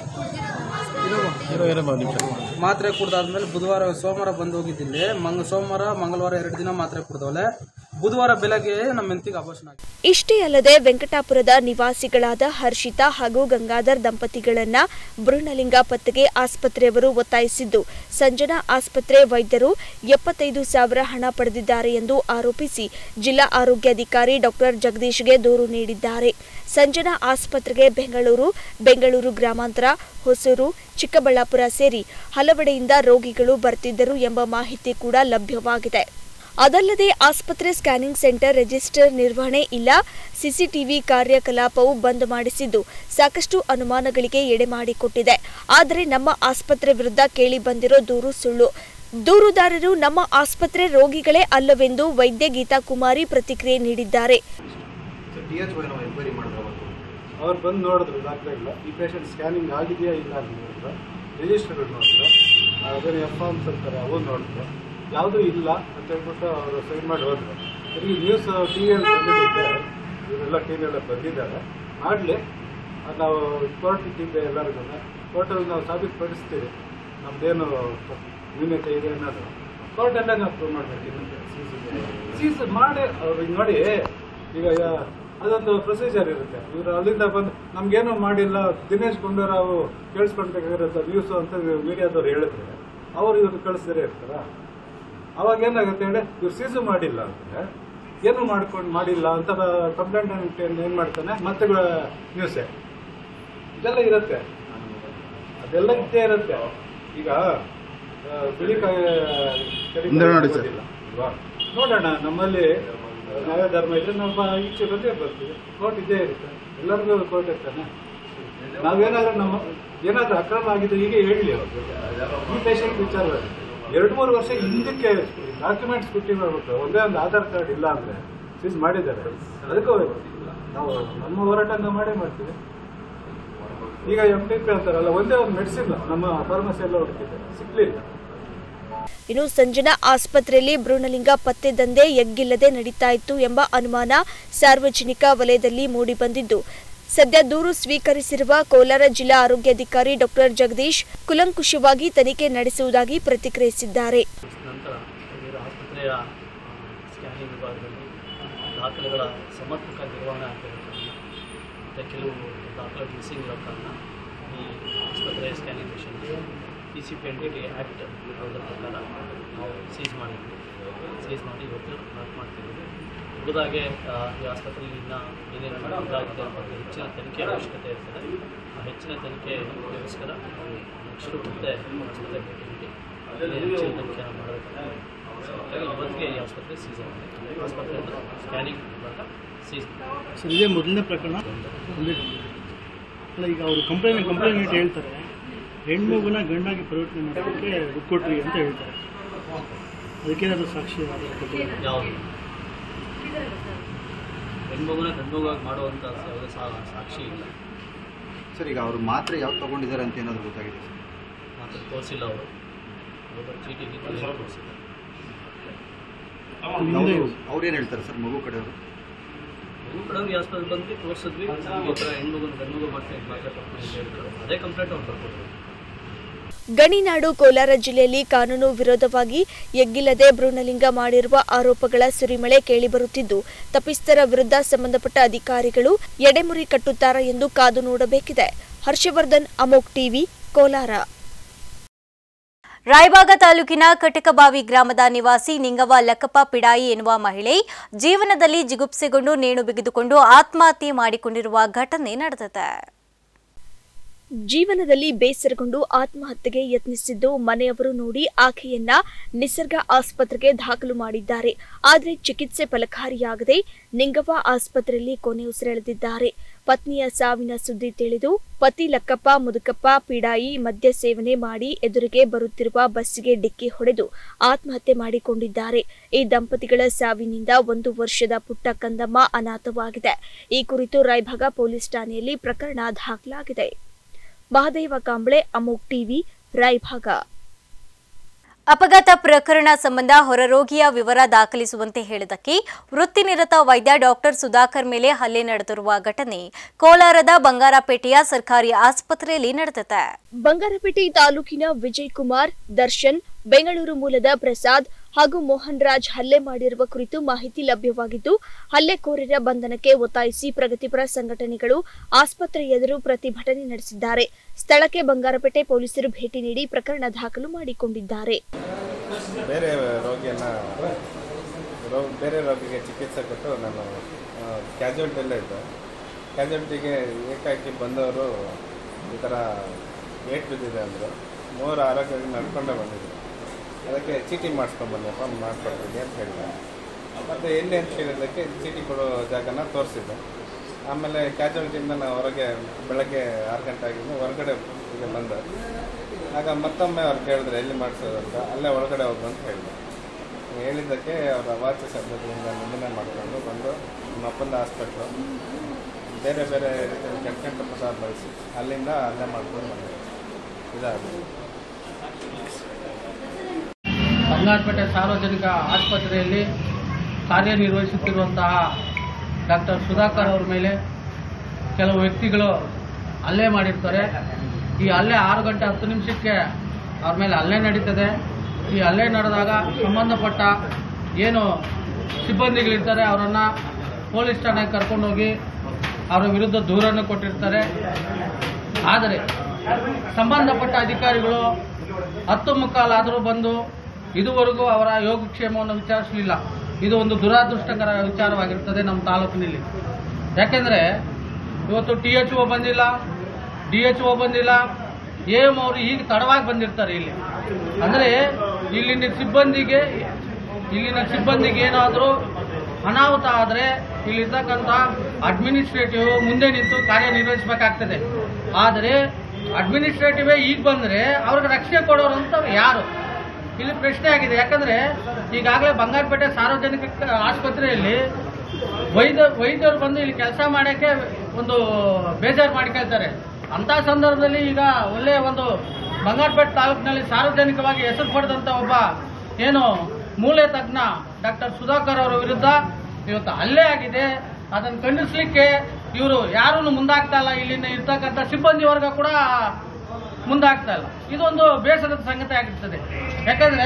ಮಾತ್ರೆ ಕುಡ್ದಾದ್ಮೇಲೆ ಬುಧವಾರ ಸೋಮವಾರ ಬಂದು ಹೋಗಿದ್ದಿಲ್ಲಿ. ಮಂಗ ಸೋಮವಾರ ಮಂಗಳವಾರ ಎರಡು ದಿನ ಮಾತ್ರೆ ಕುಡ್ದವಳೆ. ಬುಧವಾರ ಬೆಳಗ್ಗೆ ನಮ್ಮ ಹೆಂಡತಿಗೆ ಅಪೋಷನ್ ಆಗಿದೆ.
ಇಷ್ಟೇ ಅಲ್ಲದೆ ವೆಂಕಟಾಪುರದ ನಿವಾಸಿಗಳಾದ ಹರ್ಷಿತಾ ಹಾಗೂ ಗಂಗಾಧರ್ ದಂಪತಿಗಳನ್ನ ಭ್ರೂಣಲಿಂಗ ಪತ್ತೆಗೆ ಆಸ್ಪತ್ರೆಯವರು ಒತ್ತಾಯಿಸಿದ್ದು ಸಂಜನಾ ಆಸ್ಪತ್ರೆ ವೈದ್ಯರು ಎಪ್ಪತ್ತೈದು ಸಾವಿರ ಹಣ ಪಡೆದಿದ್ದಾರೆ ಎಂದು ಆರೋಪಿಸಿ ಜಿಲ್ಲಾ ಆರೋಗ್ಯಾಧಿಕಾರಿ ಡಾಕ್ಟರ್ ಜಗದೀಶ್ಗೆ ದೂರು ನೀಡಿದ್ದಾರೆ. ಸಂಜನಾ ಆಸ್ಪತ್ರೆಗೆ ಬೆಂಗಳೂರು, ಬೆಂಗಳೂರು ಗ್ರಾಮಾಂತರ, ಹೊಸೂರು, ಚಿಕ್ಕಬಳ್ಳಾಪುರ ಸೇರಿ ಹಲವೆಡೆಯಿಂದ ರೋಗಿಗಳು ಬರ್ತಿದ್ದರು ಎಂಬ ಮಾಹಿತಿ ಕೂಡ ಲಭ್ಯವಾಗಿದೆ. ಅದಲ್ಲದೆ ಆಸ್ಪತ್ರೆ ಸ್ಕ್ಯಾನಿಂಗ್ ಸೆಂಟರ್ ರಿಜಿಸ್ಟರ್ ನಿರ್ವಹಣೆ ಇಲ್ಲ, ಸಿಸಿಟಿವಿ ಕಾರ್ಯಕಲಾಪವು ಬಂದ್ ಮಾಡಿಸಿದ್ದು ಸಾಕಷ್ಟು ಅನುಮಾನಗಳಿಗೆ ಎಡೆ ಮಾಡಿಕೊಟ್ಟಿದೆ. ಆದರೆ ನಮ್ಮ ಆಸ್ಪತ್ರೆ ವಿರುದ್ಧ ಕೇಳಿ ಬಂದಿರೋ ದೂರು ಸುಳ್ಳು. ದೂರುದಾರರು ನಮ್ಮ ಆಸ್ಪತ್ರೆ ರೋಗಿಗಳೇ ಅಲ್ಲವೆಂದು ವೈದ್ಯ ಗೀತಾ ಕುಮಾರಿ ಪ್ರತಿಕ್ರಿಯೆ ನೀಡಿದ್ದಾರೆ.
ಅವ್ರು ಬಂದು ನೋಡಿದ್ರು, ಇದಾಗ್ತಾ ಇಲ್ಲ, ಈ ಪೇಷಂಟ್ ಸ್ಕ್ಯಾನಿಂಗ್ ಆಗಿದೆಯಾ ಇಲ್ಲ ಅಂತ ನೋಡಿದ್ರು, ರಿಜಿಸ್ಟರ್ ನೋಡಿದ್ರು, ಅದನ್ನು ಎಫ್ ಫಾರ್ಮ್ಸ್ ಅಂತಾರೆ ಅವು ನೋಡಿದ್ರು, ಯಾವುದೂ ಇಲ್ಲ ಅಂತ ಹೇಳ್ಬಿಟ್ಟು ಅವರು ಸೈನ್ ಮಾಡಿ ಹೋದ್ರು. ಈ ನ್ಯೂಸ್ ಟಿ ವಿಯಲ್ಲಿ ಬಂದಿದ್ದೆ, ಇವರೆಲ್ಲ ಟಿ ವಿಯೆಲ್ಲ ಬಂದಿದ್ದಾರೆ. ಮಾಡಲಿ, ನಾವು ಕೋರ್ಟಿಗೆ ಎಲ್ಲರಿಗೂ ಕೋರ್ಟಲ್ಲಿ ನಾವು ಸಾಬೀತುಪಡಿಸ್ತೀವಿ ನಮ್ಮದೇನು ನ್ಯೂನತೆ ಇದೆ ಅನ್ನೋದು. ಕೋರ್ಟಲ್ಲೇ ನಾವು ಪ್ರೂವ್ ಮಾಡಬೇಕು. ಸೀಸ್ ಮಾಡಿ ಅವ್ರಿಗೆ ನೋಡಿ, ಈಗ ಅದೊಂದು ಪ್ರೊಸೀಜರ್ ಇರುತ್ತೆ. ಇವರು ಅಲ್ಲಿಂದ ಬಂದು ನಮ್ಗೇನು ಮಾಡಿಲ್ಲ, ದಿನೇಶ್ ಗುಂಡೂರಾವ್ ಕೇಳಿಸ್ಕೊಳ್ಬೇಕಾಗಿರೋಂಥ ನ್ಯೂಸು ಅಂತ ಮೀಡಿಯಾದವ್ರು ಹೇಳಿದ್ರೆ ಅವ್ರು ಇವ್ರು ಕಳಿಸ್ದೇ ಇರ್ತಾರ. ಅವಾಗ ಏನಾಗುತ್ತೆ ಹೇಳಿ, ಇವ್ರು ಸೀಸು ಮಾಡಿಲ್ಲ ಅಂದರೆ ಏನು ಮಾಡ್ಕೊಂಡು ಮಾಡಿಲ್ಲ ಅಂತ ಕಂಪ್ಲೇಂಟ್ ಏನು ಮಾಡ್ತಾನೆ, ಮತ್ತೆ ನ್ಯೂಸೇ ಇದೆಲ್ಲ ಇರುತ್ತೆ, ಅದೆಲ್ಲ ಇದ್ದೇ ಇರುತ್ತೆ. ಈಗ ಬಿಳಿಕಾಯಿ ನೋಡೋಣ, ನಮ್ಮಲ್ಲಿ ನ್ಯಾಯ ಧರ್ಮ ಇದ್ರೆ ನಾವು ಈಚೆ ಬಂದೇ ಬರ್ತೀವಿ. ಕೋರ್ಟ್ ಇದ್ದೇ ಇರುತ್ತೆ, ಎಲ್ಲರಿಗೂ ಕೋರ್ಟ್ ಇರ್ತಾನೆ. ನಾವೇನಾದ್ರೂ ನಮ್ಮ ಏನಾದ್ರೂ ಅಕ್ರಮ ಆಗಿದೆ ಈಗ ಹೇಳಲಿ ಅವ್ರಿಗೆ. ಈ ಪೇಷಂಟ್ ವಿಚಾರವಾಗಿ ಎರಡು ಮೂರು ವರ್ಷ ಹಿಂದಕ್ಕೆ ಡಾಕ್ಯುಮೆಂಟ್ಸ್ ಕೊಟ್ಟಿರ್ಬೇಕು, ಒಂದೇ ಒಂದು ಆಧಾರ್ ಕಾರ್ಡ್ ಇಲ್ಲ ಅಂದ್ರೆ ಸೀಸ್ ಮಾಡಿದ್ದಾರೆ. ಅದಕ್ಕೂ ನಾವು ನಮ್ಮ ಹೋರಾಟ ನಾವು ಮಾಡೇ ಮಾಡ್ತೀವಿ. ಈಗ ಎಂ ಟಿ ಪಿ ಅಂತಾರಲ್ಲ, ಒಂದೇ ಒಂದು ಮೆಡಿಸಿನ್ ನಮ್ಮ ಫಾರ್ಮಸಿ ಎಲ್ಲ ಹುಡುಕಿದೆ, ಸಿಗ್ಲಿಲ್ಲ.
ಇನ್ನು ಸಂಜನಾ ಆಸ್ಪತ್ರೆಯಲ್ಲಿ ಭ್ರೂಣಲಿಂಗ ಪತ್ತೆ ದಂಧೆ ಎಗ್ಗಿಲ್ಲದೆ ನಡೀತಾ ಇತ್ತು ಎಂಬ ಅನುಮಾನ ಸಾರ್ವಜನಿಕ ವಲಯದಲ್ಲಿ ಮೂಡಿಬಂದಿದ್ದು, ಸದ್ಯ ದೂರು ಸ್ವೀಕರಿಸಿರುವ ಕೋಲಾರ ಜಿಲ್ಲಾ ಆರೋಗ್ಯಾಧಿಕಾರಿ ಡಾಕ್ಟರ್ ಜಗದೀಶ್ ಕುಲಂಕುಷವಾಗಿ ತನಿಖೆ ನಡೆಸುವುದಾಗಿ ಪ್ರತಿಕ್ರಿಯಿಸಿದ್ದಾರೆ.
ನಂತರ ಆಸ್ಪತ್ರೆಯ ಸ್ಕ್ಯಾನಿಂಗ್ ವಿಭಾಗದಲ್ಲಿ ದಾಖಲೆಗಳ ಸಮರ್ಪಕ ನಿರ್ವಹಣೆ ಆಗಬೇಕು ಮತ್ತು ಕೆಲವು ದಾಖಲೆ ಮಿಸ್ಸಿಂಗ್ ಇರೋ ಕಾರಣ ಈ ಆಸ್ಪತ್ರೆಯ ಸ್ಕ್ಯಾನಿಂಗ್ ಮಿಷನ್ಗೆ P C P N D T act ಅದರ ಪ್ರಕಾರ ನಾವು ಸೀಸ್ ಮಾಡಿದ್ವಿ. ಸೀಸ್ ಮಾಡಿ ಇವತ್ತು ವರ್ಕ್ ಮಾಡ್ತಿದ್ದೀವಿ. ಹುಡುಗಾಗೆ ಈ ಆಸ್ಪತ್ರೆಯಲ್ಲಿ ಇನ್ನು ಏನೇನು ಇದಾಗಿದೆ ಬಗ್ಗೆ ಹೆಚ್ಚಿನ ತನಿಖೆ ಅವಶ್ಯಕತೆ ಇರ್ತದೆ. ಆ ಹೆಚ್ಚಿನ ತನಿಖೆಗೋಸ್ಕರ ನಾವು ನೆಕ್ಸ್ಟು ಮತ್ತೆ ಆಸ್ಪತ್ರೆ ಭೇಟಿ ನೀಡಿ ಹೆಚ್ಚಿನ ತನಿಖೆಯನ್ನು ಮಾಡಬೇಕಾಗಿದೆ. ಹಾಗಾಗಿ ಇವತ್ತಿಗೆ ಈ ಆಸ್ಪತ್ರೆ ಸೀಸ್ ಆಗಿದೆ. ಆಸ್ಪತ್ರೆ ಸ್ಕ್ಯಾನಿಂಗ್ ಇವಾಗ ಸೀಸ್.
ಸರ್, ಇದೇ ಮೊದಲನೇ ಪ್ರಕರಣ. ಅಲ್ಲ, ಈಗ ಅವರು ಕಂಪ್ಲೇಂಟ್ ಕಂಪ್ಲೇಂಟ್ ಹೇಳ್ತಾರೆ, ಹೆಣ್ಮಗುನ ಗಂಡಾಗಿ ಪರಿವರ್ತನೆ ಮಾಡೋದಕ್ಕೆ ದುಡ್ಡು ಕೊಟ್ರಿ ಅಂತ ಹೇಳ್ತಾರೆ. ಅದಕ್ಕೇನಾದರೂ ಸಾಕ್ಷಿ
ಯಾವುದು ಹೆಣ್ಮಗುನ ಗಂಡುಮಗುವಾಗಿ ಮಾಡುವಂಥ ಯಾವುದೇ ಸಾಕ್ಷಿ ಇಲ್ಲ
ಸರ್. ಈಗ ಅವರು ಮಾತ್ರೆ ಯಾವ್ದು ತೊಗೊಂಡಿದ್ದಾರೆ ಅಂತ ಏನಾದರೂ ಗೊತ್ತಾಗಿದೆ ಸರ್?
ಮಾತ್ರ ತೋರಿಸಿಲ್ಲ ಅವರು, ಅವರ ಚೀಟಿಗೆ ತೋರಿಸಿಲ್ಲ.
ಅವ್ರೇನು ಹೇಳ್ತಾರೆ ಸರ್ ಮಗು ಕಡೆಯವರು?
ಮಗು ಕಡೆಯವ್ರಿಗೆ ಆಸ್ಪತ್ರೆ ಬಂದು ತೋರಿಸಿದ್ವಿ, ಈ ಥರ ಹೆಣ್ಮಗುನ ಗಂಡುಮಗು ಮಾಡ್ತೀನಿ ಮಾತ್ರೆ ಕೊಡ್ತೀನಿ ಅಂತ ಹೇಳ್ತಾರೆ. ಅದೇ ಕಂಪ್ಲೇಂಟ್ ಅವ್ರು ಬರ್ಕೊಡ್ತಾರೆ.
ಗಣಿನಾಡು ಕೋಲಾರ ಜಿಲ್ಲೆಯಲ್ಲಿ ಕಾನೂನು ವಿರೋಧವಾಗಿ ಎಗ್ಗಿಲ್ಲದೆ ಭ್ರೂಣಲಿಂಗ ಮಾಡಿರುವ ಆರೋಪಗಳ ಸುರಿಮಳೆ ಕೇಳಿಬರುತ್ತಿದ್ದು, ತಪ್ಪಿಸ್ಥರ ವಿರುದ್ಧ ಸಂಬಂಧಪಟ್ಟ ಅಧಿಕಾರಿಗಳು ಎಡೆಮುರಿ ಕಟ್ಟುತ್ತಾರಾ ಎಂದು ಕಾದು ನೋಡಬೇಕಿದೆ. ಹರ್ಷವರ್ಧನ್, ಅಮೋಕ್ ಟಿವಿ, ಕೋಲಾರ.
ರಾಯಬಾಗ ತಾಲೂಕಿನ ಕಟಕಬಾವಿ ಗ್ರಾಮದ ನಿವಾಸಿ ನಿಂಗವ್ವ ಲಕ್ಕಪ್ಪ ಪಿಡಾಯಿ ಎನ್ನುವ ಮಹಿಳೆ ಜೀವನದಲ್ಲಿ ಜಿಗುಪ್ಸೆಗೊಂಡು ನೇಣು ಬಿಗಿದುಕೊಂಡು ಆತ್ಮಹತ್ಯೆ ಮಾಡಿಕೊಂಡಿರುವ ಘಟನೆ ನಡೆದಿದೆ.
ಜೀವನದಲ್ಲಿ ಬೇಸರಗೊಂಡು ಆತ್ಮಹತ್ಯೆಗೆ ಯತ್ನಿಸಿದ್ದು ಮನೆಯವರು ನೋಡಿ ಆಕೆಯನ್ನ ನಿಸರ್ಗ ಆಸ್ಪತ್ರೆಗೆ ದಾಖಲು ಮಾಡಿದ್ದಾರೆ. ಆದರೆ ಚಿಕಿತ್ಸೆ ಫಲಕಾರಿಯಾಗದೆ ನಿಂಗವ್ವ ಆಸ್ಪತ್ರೆಯಲ್ಲಿ ಕೊನೆಯುಸಿರೆಳೆದಿದ್ದಾರೆ. ಪತ್ನಿಯ ಸಾವಿನ ಸುದ್ದಿ ತಿಳಿದು ಪತಿ ಲಕ್ಕಪ್ಪ ಮುದುಕಪ್ಪ ಪಿಡಾಯಿ ಮದ್ಯ ಸೇವನೆ ಮಾಡಿ ಎದುರಿಗೆ ಬರುತ್ತಿರುವ ಬಸ್ಸಿಗೆ ಡಿಕ್ಕಿ ಹೊಡೆದು ಆತ್ಮಹತ್ಯೆ ಮಾಡಿಕೊಂಡಿದ್ದಾರೆ. ಈ ದಂಪತಿಗಳ ಸಾವಿನಿಂದ ಒಂದು ವರ್ಷದ ಪುಟ್ಟ ಕಂದಮ್ಮ ಅನಾಥವಾಗಿದೆ. ಈ ಕುರಿತು ರಾಯಭಾಗ ಪೊಲೀಸ್ ಠಾಣೆಯಲ್ಲಿ ಪ್ರಕರಣ ದಾಖಲಾಗಿದೆ. ಮಹದೇವ ಕಾಂಬ್ಳೆ, ಅಮೋಕ್ ಟಿವಿ, ರಾಯಭಾಗ.
ಅಪಘಾತ ಪ್ರಕರಣ ಸಂಬಂಧ ಹೊರರೋಗಿಯ ವಿವರ ದಾಖಲಿಸುವಂತೆ ಹೇಳಿದಕ್ಕೆ ವೃತ್ತಿನಿರತ ವೈದ್ಯ ಡಾಕ್ಟರ್ ಸುಧಾಕರ್ ಮೇಲೆ ಹಲ್ಲೆ ನಡೆದಿರುವ ಘಟನೆ ಕೋಲಾರದ ಬಂಗಾರಪೇಟೆಯ ಸರ್ಕಾರಿ ಆಸ್ಪತ್ರೆಯಲ್ಲಿ ನಡೆದಿದೆ.
ಬಂಗಾರಪೇಟೆ ತಾಲೂಕಿನ ವಿಜಯ್ ಕುಮಾರ್, ದರ್ಶನ್, ಬೆಂಗಳೂರು ಮೂಲದ ಪ್ರಸಾದ್ ಹಾಗೂ ಮೋಹನ್ ರಾಜ್ ಹಲ್ಲೆ ಮಾಡಿರುವ ಕುರಿತು ಮಾಹಿತಿ ಲಭ್ಯವಾಗಿದ್ದು, ಹಲ್ಲೆಕೋರರ ಬಂಧನಕ್ಕೆ ಒತ್ತಾಯಿಸಿ ಪ್ರಗತಿಪರ ಸಂಘಟನೆಗಳು ಆಸ್ಪತ್ರೆ ಎದುರು ಪ್ರತಿಭಟನೆ ನಡೆಸಿದ್ದಾರೆ. ಸ್ಥಳಕ್ಕೆ ಬಂಗಾರಪೇಟೆ ಪೊಲೀಸರು ಭೇಟಿ ನೀಡಿ ಪ್ರಕರಣ ದಾಖಲು ಮಾಡಿಕೊಂಡಿದ್ದಾರೆ.
ಬೇರೆ ರೋಗಿಯನ್ನ ಬೇರೆ ರೋಗಿಗೆ ಚಿಕಿತ್ಸೆ ಕೊಟ್ಟು ನಾನು ಕ್ಯಾಜುಯಾಲಿಟಿಯಲ್ಲೇ ಇದ್ದೆ. ಕ್ಯಾಜುಯಾಲಿಟಿಗೆ ಏಕಾಏಕಿ ಬಂದವರು ಈ ಥರ ಏಟ್ ಬಿದ್ದಿದೆ ಅಂದರು. ಮೂವರು ಆರೋಗ್ಯವಾಗಿ ನಡ್ಕೊಂಡೇ ಬಂದಿದ್ದರು. ಅದಕ್ಕೆ ಚೀಟಿ ಮಾಡಿಸ್ಕೊಂಡ್ಬಂದಪ್ಪ ಮಾಡಿಸ್ಕೊಡ್ತೀನಿ ಅಂತ ಹೇಳಿದೆ. ಮತ್ತು ಎಲ್ಲಿ ಅಂತ ಕೇಳಿದ್ದಕ್ಕೆ ಚೀಟಿ ಕೊಡೋ ಜಾಗನ ತೋರಿಸಿದ್ದೆ. ಆಮೇಲೆ ಕ್ಯಾಜುಯಾಲಿಟಿಯಿಂದ ನಾವು ಹೊರಗೆ ಬೆಳಗ್ಗೆ ಆರು ಗಂಟೆ ಆಗಿದ್ದು ಹೊರಗಡೆ ಈಗ ಬಂದೆ. ಆಗ ಮತ್ತೊಮ್ಮೆ ಅವ್ರು ಕೇಳಿದ್ರೆ ಎಲ್ಲಿ ಮಾಡಿಸೋದಂತ, ಅಲ್ಲೇ ಒಳಗಡೆ ಹೋಗು ಅಂತ ಹೇಳಿದೆ. ಹೇಳಿದ್ದಕ್ಕೆ ಅವರ ವಾಚ ಶಬ್ದದಿಂದ ನಿಂದನೆ ಮಾಡಿಕೊಂಡು ಬಂದು ನಮ್ಮ ಅಪ್ಪಂದ ಹಾಸ್ಪಿಟ್ಲು ಬೇರೆ ಬೇರೆ ರೀತಿಯಲ್ಲಿ ಕೆಟ್ಟ ಕೆಟ್ಟ ಪದಾರ್ಥ ಬಳಸಿ ಅಲ್ಲಿಂದ ಅಲ್ಲೇ ಮಾಡ್ಕೊಂಡು ಬಂದೆ. ಇದಾಗಿದೆ.
ಬಂಗಾರಪೇಟೆ ಸಾರ್ವಜನಿಕ ಆಸ್ಪತ್ರೆಯಲ್ಲಿ ಕಾರ್ಯನಿರ್ವಹಿಸುತ್ತಿರುವಂತಹ ಡಾಕ್ಟರ್ ಸುಧಾಕರ್ ಅವರ ಮೇಲೆ ಕೆಲವು ವ್ಯಕ್ತಿಗಳು ಹಲ್ಲೆ ಮಾಡಿರ್ತಾರೆ. ಈ ಹಲ್ಲೆ ಆರು ಗಂಟೆ ಹತ್ತು ನಿಮಿಷಕ್ಕೆ ಅವ್ರ ಮೇಲೆ ಹಲ್ಲೆ ನಡೀತದೆ. ಈ ಹಲ್ಲೆ ನಡೆದಾಗ ಸಂಬಂಧಪಟ್ಟ ಏನು ಸಿಬ್ಬಂದಿಗಳಿರ್ತಾರೆ ಅವರನ್ನು ಪೊಲೀಸ್ ಠಾಣೆಗೆ ಕರ್ಕೊಂಡೋಗಿ ಅವರ ವಿರುದ್ಧ ದೂರನ್ನು ಕೊಟ್ಟಿರ್ತಾರೆ. ಆದರೆ ಸಂಬಂಧಪಟ್ಟ ಅಧಿಕಾರಿಗಳು ಹತ್ತು ಮುಕ್ಕಾಲಾದರೂ ಬಂದು ಇದುವರೆಗೂ ಅವರ ಯೋಗಕ್ಷೇಮವನ್ನು ವಿಚಾರಿಸಲಿಲ್ಲ. ಇದು ಒಂದು ದುರಾದೃಷ್ಟಕರ ವಿಚಾರವಾಗಿರ್ತದೆ ನಮ್ಮ ತಾಲೂಕಿನಲ್ಲಿ. ಯಾಕೆಂದರೆ ಇವತ್ತು ಟಿ ಎಚ್ ಒ ಬಂದಿಲ್ಲ, ಡಿ ಎಚ್ ಒ ಬಂದಿಲ್ಲ, ಎ ಎಂ ಅವರು ಈಗ ತಡವಾಗಿ ಬಂದಿರ್ತಾರೆ ಇಲ್ಲಿ. ಅಂದರೆ ಇಲ್ಲಿನ ಸಿಬ್ಬಂದಿಗೆ ಇಲ್ಲಿನ ಸಿಬ್ಬಂದಿಗೆ ಏನಾದರೂ ಅನಾಹುತ ಆದರೆ ಇಲ್ಲಿರ್ತಕ್ಕಂಥ ಅಡ್ಮಿನಿಸ್ಟ್ರೇಟಿವ್ ಮುಂದೆ ನಿಂತು ಕಾರ್ಯನಿರ್ವಹಿಸಬೇಕಾಗ್ತದೆ. ಆದರೆ ಅಡ್ಮಿನಿಸ್ಟ್ರೇಟಿವೇ ಈಗ ಬಂದರೆ ಅವ್ರಿಗೆ ರಕ್ಷಣೆ ಕೊಡೋರು ಅಂತ ಯಾರು ಇಲ್ಲಿ ಪ್ರಶ್ನೆ ಆಗಿದೆ. ಯಾಕಂದರೆ ಈಗಾಗಲೇ ಬಂಗಾರಪೇಟೆ ಸಾರ್ವಜನಿಕ ಆಸ್ಪತ್ರೆಯಲ್ಲಿ ವೈದ್ಯ ವೈದ್ಯರು ಬಂದು ಇಲ್ಲಿ ಕೆಲಸ ಮಾಡೋಕ್ಕೆ ಒಂದು ಬೇಜಾರು ಮಾಡಿಕೊಳ್ತಾರೆ. ಅಂಥ ಸಂದರ್ಭದಲ್ಲಿ ಈಗ ಒಳ್ಳೆಯ ಒಂದು ಬಂಗಾರಪೇಟೆ ತಾಲೂಕಿನಲ್ಲಿ ಸಾರ್ವಜನಿಕವಾಗಿ ಹೆಸರು ಪಡೆದಂಥ ಒಬ್ಬ ಏನು ಮೂಳೆ ತಜ್ಞ ಡಾಕ್ಟರ್ ಸುಧಾಕರ್ ಅವರ ವಿರುದ್ಧ ಇವತ್ತು ಹಲ್ಲೆ ಆಗಿದೆ. ಅದನ್ನು ಖಂಡಿಸಲಿಕ್ಕೆ ಇವರು ಯಾರೂ ಮುಂದಾಗ್ತಾ ಇಲ್ಲ. ಇಲ್ಲಿನ ಇರ್ತಕ್ಕಂಥ ಸಿಬ್ಬಂದಿ ವರ್ಗ ಕೂಡ ಮುಂದಾಗ್ತಾ ಇಲ್ಲ. ಇದೊಂದು ಬೇಸರದ ಸಂಗತಿ ಆಗಿರ್ತದೆ. ಯಾಕಂದ್ರೆ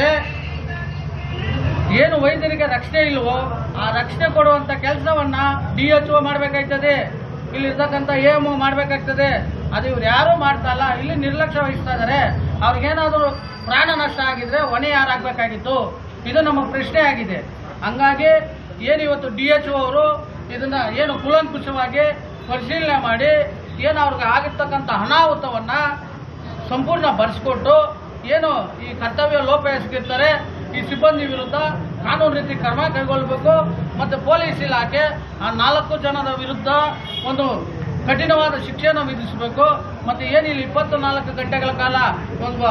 ಏನು ವೈದ್ಯರಿಗೆ ರಕ್ಷಣೆ ಇಲ್ವೋ ಆ ರಕ್ಷಣೆ ಕೊಡುವಂತ ಕೆಲಸವನ್ನ ಡಿ ಎಚ್ ಒ ಮಾಡಬೇಕಾಗ್ತದೆ, ಇಲ್ಲಿರ್ತಕ್ಕಂಥ ಎ ಎಂ ಒ ಮಾಡಬೇಕಾಗ್ತದೆ. ಅದು ಇವ್ರು ಯಾರೂ ಮಾಡ್ತಾ ಇಲ್ಲ. ಇಲ್ಲಿ ನಿರ್ಲಕ್ಷ್ಯ ವಹಿಸ್ತಾ ಇದ್ದಾರೆ. ಅವ್ರಿಗೇನಾದರೂ ಪ್ರಾಣ ನಷ್ಟ ಆಗಿದ್ರೆ ಹೊಣೆ ಯಾರಾಗಬೇಕಾಗಿತ್ತು? ಇದು ನಮ್ಮ ಪ್ರಶ್ನೆ ಆಗಿದೆ. ಹಂಗಾಗಿ ಏನು ಇವತ್ತು ಡಿ ಎಚ್ ಒ ಅವರು ಇದನ್ನ ಏನು ಕೂಲಂಕುಷವಾಗಿ ಪರಿಶೀಲನೆ ಮಾಡಿ ಏನು ಅವ್ರಿಗೆ ಆಗಿರ್ತಕ್ಕಂಥ ಅನಾಹುತವನ್ನ ಸಂಪೂರ್ಣ ಬರೆಸ್ಕೊಟ್ಟು ಏನು ಈ ಕರ್ತವ್ಯ ಲೋಪ ಎಸಗಿರ್ತಾರೆ ಈ ಸಿಬ್ಬಂದಿ ವಿರುದ್ಧ ಕಾನೂನು ರೀತಿ ಕ್ರಮ ಕೈಗೊಳ್ಳಬೇಕು. ಮತ್ತು ಪೊಲೀಸ್ ಇಲಾಖೆ ಆ ನಾಲ್ಕು ಜನರ ವಿರುದ್ಧ ಒಂದು ಕಠಿಣವಾದ ಶಿಕ್ಷೆಯನ್ನು ವಿಧಿಸಬೇಕು. ಮತ್ತು ಏನಿಲ್ಲ ಇಪ್ಪತ್ತು ನಾಲ್ಕು ಗಂಟೆಗಳ ಕಾಲ ಒಂದು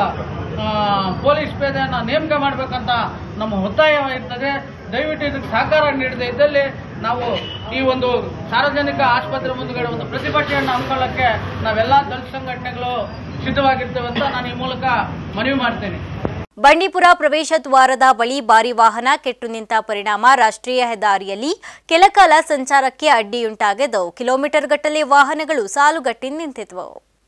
ಪೊಲೀಸ್ ಪೇದೆಯನ್ನು ನೇಮಕ ಮಾಡಬೇಕಂತ ನಮ್ಮ ಒತ್ತಾಯವಾಗಿರ್ತದೆ. ದಯವಿಟ್ಟು ಇದಕ್ಕೆ ಸಹಕಾರ ನೀಡದೇ ಇದ್ದಲ್ಲಿ ನಾವು ಈ ಒಂದು ಸಾರ್ವಜನಿಕ ಆಸ್ಪತ್ರೆ ಮುಂದುಗಡೆ ಒಂದು ಪ್ರತಿಭಟನೆಯನ್ನು ಹಮ್ಮಿಕೊಳ್ಳಕ್ಕೆ ನಾವೆಲ್ಲ ದಲಿತ ಸಂಘಟನೆಗಳು ಸಿದ್ಧವಾಗಿರ್ತೇವೆ ಅಂತ ನಾನು ಈ ಮೂಲಕ ಮನವಿ ಮಾಡ್ತೇನೆ.
ಬಂಡೀಪುರ ಪ್ರವೇಶ ದ್ವಾರದ ಬಳಿ ಭಾರಿ ವಾಹನ ಕೆಟ್ಟು ನಿಂತ ಪರಿಣಾಮ ರಾಷ್ಟ್ರೀಯ ಹೆದ್ದಾರಿಯಲ್ಲಿ ಕೆಲಕಾಲ ಸಂಚಾರಕ್ಕೆ ಅಡ್ಡಿಯುಂಟಾಗಿದ್ದು ಕಿಲೋಮೀಟರ್ ಗಟ್ಟಲೆ ವಾಹನಗಳು ಸಾಲುಗಟ್ಟಿ ನಿಂತಿದ್ವು.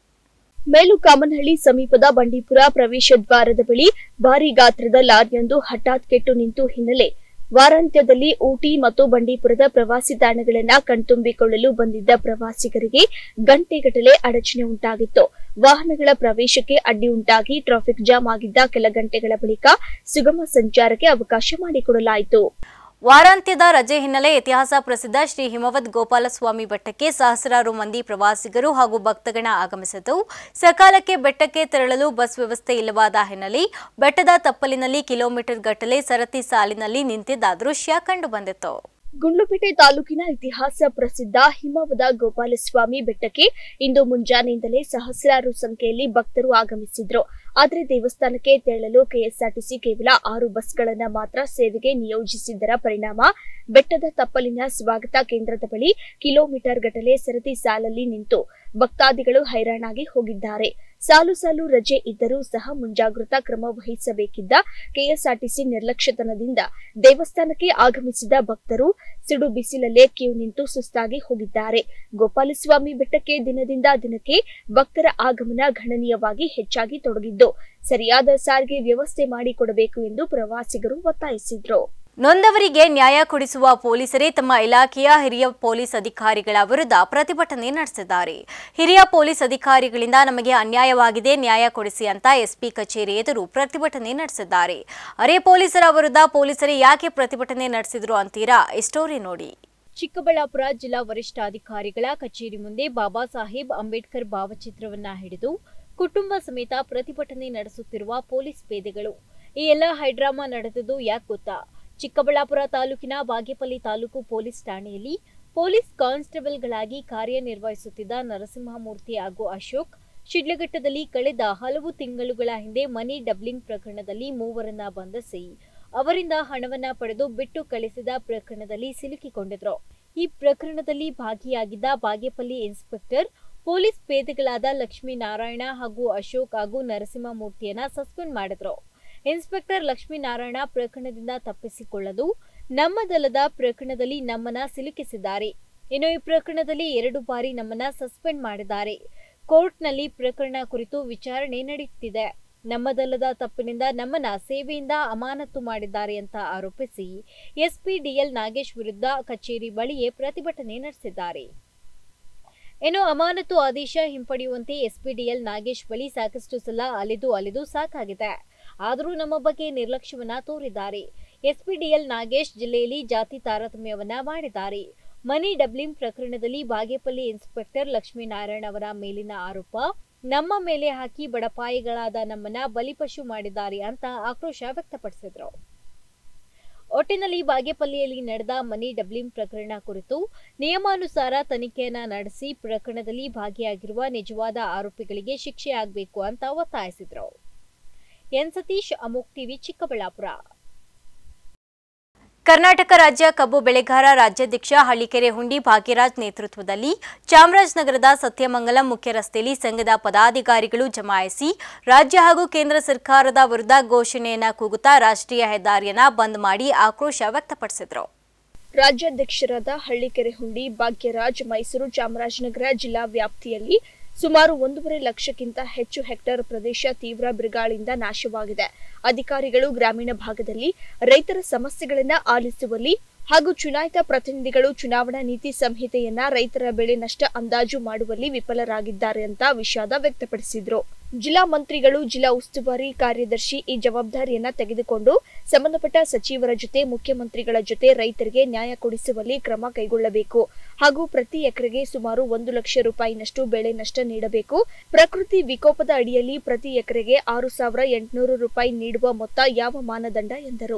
ಮೇಲುಕಾಮನಹಳ್ಳಿ ಸಮೀಪದ ಬಂಡೀಪುರ ಪ್ರವೇಶ ದ್ವಾರದ ಬಳಿ ಭಾರಿ ಗಾತ್ರದ ಲಾರಿಯೊಂದು ಹಠಾತ್ ಕೆಟ್ಟು ನಿಂತು ಹಿನ್ನೆಲೆ ವಾರಾಂತ್ಯದಲ್ಲಿ ಊಟಿ ಮತ್ತು ಬಂಡೀಪುರದ ಪ್ರವಾಸಿ ತಾಣಗಳನ್ನ ಕಣ್ತುಂಬಿಕೊಳ್ಳಲು ಬಂದಿದ್ದ ಪ್ರವಾಸಿಗರಿಗೆ ಗಂಟೆಗಟ್ಟಲೆ ಅಡಚಣೆ ಉಂಟಾಗಿತ್ತು. ವಾಹನಗಳ ಪ್ರವೇಶಕ್ಕೆ ಅಡ್ಡಿ ಉಂಟಾಗಿ ಟ್ರಾಫಿಕ್ ಜಾಮ್ ಆಗಿದ್ದ ಕೆಲ ಗಂಟೆಗಳ ಬಳಿಕ ಸುಗಮ ಸಂಚಾರಕ್ಕೆ ಅವಕಾಶ ಮಾಡಿಕೊಡಲಾಯಿತು.
ವಾರಾಂತ್ಯದ ರಜೆ ಹಿನ್ನೆಲೆ ಇತಿಹಾಸ ಪ್ರಸಿದ್ಧ ಶ್ರೀ ಹಿಮವದ್ ಗೋಪಾಲಸ್ವಾಮಿ ಬೆಟ್ಟಕ್ಕೆ ಸಹಸ್ರಾರು ಮಂದಿ ಪ್ರವಾಸಿಗರು ಹಾಗೂ ಭಕ್ತಗಣ ಆಗಮಿಸಿದ್ದು, ಸಕಾಲಕ್ಕೆ ಬೆಟ್ಟಕ್ಕೆ ತೆರಳಲು ಬಸ್ ವ್ಯವಸ್ಥೆ ಇಲ್ಲವಾದ ಹಿನ್ನೆಲೆ ಬೆಟ್ಟದ ತಪ್ಪಲಿನಲ್ಲಿ ಕಿಲೋಮೀಟರ್ ಗಟ್ಟಲೆ ಸರತಿ ಸಾಲಿನಲ್ಲಿ ನಿಂತಿದ್ದ ದೃಶ್ಯ ಕಂಡುಬಂದಿತ್ತು.
ಗುಂಡ್ಲುಪೇಟೆ ತಾಲೂಕಿನ ಇತಿಹಾಸ ಪ್ರಸಿದ್ಧ ಹಿಮವದ ಗೋಪಾಲಸ್ವಾಮಿ ಬೆಟ್ಟಕ್ಕೆ ಇಂದು ಮುಂಜಾನೆಯಿಂದಲೇ ಸಹಸ್ರಾರು ಸಂಖ್ಯೆಯಲ್ಲಿ ಭಕ್ತರು ಆಗಮಿಸಿದ್ರು. ಆದರೆ ದೇವಸ್ಥಾನಕ್ಕೆ ತೆರಳಲು ಕೆಎಸ್ಆರ್ಟಿಸಿ ಕೇವಲ ಆರು ಬಸ್ಗಳನ್ನ ಮಾತ್ರ ಸೇವೆಗೆ ನಿಯೋಜಿಸಿದ್ದರ ಪರಿಣಾಮ ಬೆಟ್ಟದ ತಪ್ಪಲಿನ ಸ್ವಾಗತ ಕೇಂದ್ರದ ಬಳಿ ಕಿಲೋಮೀಟರ್ ಗಟ್ಟಲೆ ಸರತಿ ಸಾಲಲ್ಲಿ ನಿಂತು ಭಕ್ತಾದಿಗಳು ಹೈರಾಣಾಗಿ ಹೋಗಿದ್ದಾರೆ. ಸಾಲು ಸಾಲು ರಜೆ ಇದ್ದರೂ ಸಹ ಮುಂಜಾಗ್ರತಾ ಕ್ರಮ ವಹಿಸಬೇಕಿದ್ದ ಕೆಎಸ್ಆರ್ಟಿಸಿ ನಿರ್ಲಕ್ಷ್ಯತನದಿಂದ ದೇವಸ್ಥಾನಕ್ಕೆ ಆಗಮಿಸಿದ ಭಕ್ತರು ಸಿಡು ಬಿಸಿಲಲ್ಲೇ ಕ್ಯೂ ನಿಂತು ಸುಸ್ತಾಗಿ ಹೋಗಿದ್ದಾರೆ. ಗೋಪಾಲಸ್ವಾಮಿ ಬೆಟ್ಟಕ್ಕೆ ದಿನದಿಂದ ದಿನಕ್ಕೆ ಭಕ್ತರ ಆಗಮನ ಗಣನೀಯವಾಗಿ ಹೆಚ್ಚಾಗಿ ತೊಡಗಿದ್ದು, ಸರಿಯಾದ ಸಾರಿಗೆ ವ್ಯವಸ್ಥೆ ಮಾಡಿಕೊಡಬೇಕು ಎಂದು ಪ್ರವಾಸಿಗರು ಒತ್ತಾಯಿಸಿದ್ರು.
ನೊಂದವರಿಗೆ ನ್ಯಾಯ ಕೊಡಿಸುವ ಪೊಲೀಸರೇ ತಮ್ಮ ಇಲಾಖೆಯ ಹಿರಿಯ ಪೊಲೀಸ್ ಅಧಿಕಾರಿಗಳ ವಿರುದ್ಧ ಪ್ರತಿಭಟನೆ ನಡೆಸಿದ್ದಾರೆ. ಹಿರಿಯ ಪೊಲೀಸ್ ಅಧಿಕಾರಿಗಳಿಂದ ನಮಗೆ ಅನ್ಯಾಯವಾಗಿದೆ, ನ್ಯಾಯ ಕೊಡಿಸಿ ಅಂತ ಎಸ್ಪಿ ಕಚೇರಿ ಎದುರು ಪ್ರತಿಭಟನೆ ನಡೆಸಿದ್ದಾರೆ. ಅರೆ ಪೊಲೀಸರ ವಿರುದ್ಧ ಪೊಲೀಸರೇ ಯಾಕೆ ಪ್ರತಿಭಟನೆ ನಡೆಸಿದ್ರು ಅಂತೀರಾ? ಈ ಸ್ಟೋರಿ ನೋಡಿ.
ಚಿಕ್ಕಬಳ್ಳಾಪುರ ಜಿಲ್ಲಾ ವರಿಷ್ಠಾಧಿಕಾರಿಗಳ ಕಚೇರಿ ಮುಂದೆ ಬಾಬಾ ಸಾಹೇಬ್ ಅಂಬೇಡ್ಕರ್ ಭಾವಚಿತ್ರವನ್ನ ಹಿಡಿದು ಕುಟುಂಬ ಸಮೇತ ಪ್ರತಿಭಟನೆ ನಡೆಸುತ್ತಿರುವ ಪೊಲೀಸ್ ಪೇದೆಗಳು. ಈ ಎಲ್ಲ ಹೈಡ್ರಾಮಾ ನಡೆದದ್ದು ಯಾಕೆ ಗೊತ್ತಾ? ಚಿಕ್ಕಬಳ್ಳಾಪುರ ತಾಲೂಕಿನ ಬಾಗೇಪಲ್ಲಿ ತಾಲೂಕು ಪೊಲೀಸ್ ಠಾಣೆಯಲ್ಲಿ ಪೊಲೀಸ್ ಕಾನ್ಸ್ಟೇಬಲ್ಗಳಾಗಿ ಕಾರ್ಯನಿರ್ವಹಿಸುತ್ತಿದ್ದ ನರಸಿಂಹಮೂರ್ತಿ ಹಾಗೂ ಅಶೋಕ್ ಶಿಡ್ಲಘಟ್ಟದಲ್ಲಿ ಕಳೆದ ಹಲವು ತಿಂಗಳುಗಳ ಹಿಂದೆ ಮನಿ ಡಬ್ಲಿಂಗ್ ಪ್ರಕರಣದಲ್ಲಿ ಮೂವರನ್ನ ಬಂಧಿಸಿ ಅವರಿಂದ ಹಣವನ್ನ ಪಡೆದು ಬಿಟ್ಟು ಕಳಿಸಿದ ಪ್ರಕರಣದಲ್ಲಿ ಸಿಲುಕಿಕೊಂಡಿದ್ರು. ಈ ಪ್ರಕರಣದಲ್ಲಿ ಭಾಗಿಯಾಗಿದ್ದ ಬಾಗೇಪಲ್ಲಿ ಇನ್ಸ್ಪೆಕ್ಟರ್ ಪೊಲೀಸ್ ಪೇದೆಗಳಾದ ಲಕ್ಷ್ಮೀನಾರಾಯಣ ಹಾಗೂ ಅಶೋಕ್ ಹಾಗೂ ನರಸಿಂಹಮೂರ್ತಿಯನ್ನ ಸಸ್ಪೆಂಡ್ ಮಾಡಿದ್ರು. ಇನ್ಸ್ಪೆಕ್ಟರ್ ಲಕ್ಷ್ಮೀನಾರಾಯಣ ಪ್ರಕರಣದಿಂದ ತಪ್ಪಿಸಿಕೊಳ್ಳಲು ನಮ್ಮದಲ್ಲದ ಪ್ರಕರಣದಲ್ಲಿ ನಮ್ಮನ್ನ ಸಿಲುಕಿಸಿದ್ದಾರೆ. ಇನ್ನು ಈ ಪ್ರಕರಣದಲ್ಲಿ ಎರಡು ಬಾರಿ ನಮ್ಮನ್ನ ಸಸ್ಪೆಂಡ್ ಮಾಡಿದ್ದಾರೆ. ಕೋರ್ಟ್ನಲ್ಲಿ ಪ್ರಕರಣ ಕುರಿತು ವಿಚಾರಣೆ ನಡೆಯುತ್ತಿದೆ. ನಮ್ಮದಲ್ಲದ ತಪ್ಪಿನಿಂದ ನಮ್ಮನ್ನ ಸೇವೆಯಿಂದ ಅಮಾನತು ಮಾಡಿದ್ದಾರೆ ಅಂತ ಆರೋಪಿಸಿ ಎಸ್ಪಿ ಡಿಎಲ್ ನಾಗೇಶ್ ವಿರುದ್ಧ ಕಚೇರಿ ಬಳಿಯೇ ಪ್ರತಿಭಟನೆ ನಡೆಸಿದ್ದಾರೆ. ಇನ್ನು ಅಮಾನತು ಆದೇಶ ಹಿಂಪಡೆಯುವಂತೆ ಎಸ್ಪಿ ಡಿಎಲ್ ನಾಗೇಶ್ ಬಳಿ ಸಾಕಷ್ಟು ಸಲ ಅಲೆದು ಅಲೆದು ಸಾಕಾಗಿದೆ. ಆದರೂ ನಮ್ಮ ಬಗ್ಗೆ ನಿರ್ಲಕ್ಷ್ಯವನ್ನ ತೋರಿದ್ದಾರೆ. ಎಸ್ಪಿ ಡಿಎಲ್ ನಾಗೇಶ್ ಜಿಲ್ಲೆಯಲ್ಲಿ ಜಾತಿ ತಾರತಮ್ಯವನ್ನ ಮಾಡಿದ್ದಾರೆ. ಮನಿ ಡಬ್ಲಿಂಗ್ ಪ್ರಕರಣದಲ್ಲಿ ಬಾಗೇಪಲ್ಲಿ ಇನ್ಸ್ಪೆಕ್ಟರ್ ಲಕ್ಷ್ಮೀನಾರಾಯಣ ಅವರ ಮೇಲಿನ ಆರೋಪ ನಮ್ಮ ಮೇಲೆ ಹಾಕಿ ಬಡಪಾಯಿಗಳಾದ ನಮ್ಮನ್ನ ಬಲಿಪಶು ಮಾಡಿದ್ದಾರೆ ಅಂತ ಆಕ್ರೋಶ ವ್ಯಕ್ತಪಡಿಸಿದ್ರು. ಒಟ್ಟಿನಲ್ಲಿ ಬಾಗೇಪಲ್ಲಿಯಲ್ಲಿ ನಡೆದ ಮನಿ ಡಬ್ಲಿಂಗ್ ಪ್ರಕರಣ ಕುರಿತು ನಿಯಮಾನುಸಾರ ತನಿಖೆಯನ್ನ ನಡೆಸಿ ಪ್ರಕರಣದಲ್ಲಿ ಭಾಗಿಯಾಗಿರುವ ನಿಜವಾದ ಆರೋಪಿಗಳಿಗೆ ಶಿಕ್ಷೆ ಆಗಬೇಕು ಅಂತ ಒತ್ತಾಯಿಸಿದ್ರು. ಎನ್ ಸತೀಶ್, ಅಮೋಕ್ ಟಿವಿ, ಚಿಕ್ಕಬಳ್ಳಾಪುರ.
ಕರ್ನಾಟಕ ರಾಜ್ಯ ಕಬ್ಬು ಬೆಳೆಗಾರ ರಾಜ್ಯಾಧ್ಯಕ್ಷ ಹಳ್ಳಿಕೆರೆ ಹುಂಡಿ ಭಾಗ್ಯರಾಜ್ ನೇತೃತ್ವದಲ್ಲಿ ಚಾಮರಾಜನಗರದ ಸತ್ಯಮಂಗಲಂ ಮುಖ್ಯ ರಸ್ತೆಯಲ್ಲಿ ಸಂಘದ ಪದಾಧಿಕಾರಿಗಳು ಜಮಾಯಿಸಿ ರಾಜ್ಯ ಹಾಗೂ ಕೇಂದ್ರ ಸರ್ಕಾರದ ವಿರುದ್ಧ ಘೋಷಣೆಯನ್ನ ಕೂಗುತ್ತಾ ರಾಷ್ಟ್ರೀಯ ಹೆದ್ದಾರಿಯನ್ನ ಬಂದ್ ಮಾಡಿ ಆಕ್ರೋಶ ವ್ಯಕ್ತಪಡಿಸಿದರು.
ರಾಜ್ಯಾಧ್ಯಕ್ಷರಾದ ಹಳ್ಳಿಕೆರೆ ಹುಂಡಿ ಭಾಗ್ಯರಾಜ್ ಮೈಸೂರು ಚಾಮರಾಜನಗರ ಜಿಲ್ಲಾ ವ್ಯಾಪ್ತಿಯಲ್ಲಿ ಸುಮಾರು ಒಂದೂವರೆ ಲಕ್ಷಕ್ಕಿಂತ ಹೆಚ್ಚು ಹೆಕ್ಟೇರ್ ಪ್ರದೇಶ ತೀವ್ರ ಬಿರುಗಾಳಿಯಿಂದ ನಾಶವಾಗಿದೆ. ಅಧಿಕಾರಿಗಳು ಗ್ರಾಮೀಣ ಭಾಗದಲ್ಲಿ ರೈತರ ಸಮಸ್ಯೆಗಳನ್ನು ಆಲಿಸುವಲ್ಲಿ ಹಾಗೂ ಚುನಾಯಿತ ಪ್ರತಿನಿಧಿಗಳು ಚುನಾವಣಾ ನೀತಿ ಸಂಹಿತೆಯನ್ನ ರೈತರ ಬೆಳೆ ನಷ್ಟ ಅಂದಾಜು ಮಾಡುವಲ್ಲಿ ವಿಫಲರಾಗಿದ್ದಾರೆ ಅಂತ ವಿಷಾದ ವ್ಯಕ್ತಪಡಿಸಿದ್ರು. ಜಿಲ್ಲಾ ಮಂತ್ರಿಗಳು, ಜಿಲ್ಲಾ ಉಸ್ತುವಾರಿ ಕಾರ್ಯದರ್ಶಿ ಈ ಜವಾಬ್ದಾರಿಯನ್ನ ತೆಗೆದುಕೊಂಡು ಸಂಬಂಧಪಟ್ಟ ಸಚಿವರ ಜೊತೆ ಮುಖ್ಯಮಂತ್ರಿಗಳ ಜೊತೆ ರೈತರಿಗೆ ನ್ಯಾಯ ಕೊಡಿಸುವಲ್ಲಿ ಕ್ರಮ ಕೈಗೊಳ್ಳಬೇಕು ಹಾಗೂ ಪ್ರತಿ ಎಕರೆಗೆ ಸುಮಾರು ಒಂದು ಲಕ್ಷ ರೂಪಾಯಿನಷ್ಟು ಬೆಳೆ ನಷ್ಟ ನೀಡಬೇಕು. ಪ್ರಕೃತಿ ವಿಕೋಪದ ಅಡಿಯಲ್ಲಿ ಪ್ರತಿ ಎಕರೆಗೆ ಆರು ಸಾವಿರ ಎಂಟುನೂರು ರೂಪಾಯಿ ನೀಡುವ ಮೊತ್ತ ಯಾವ ಮಾನದಂಡ ಎಂದರು.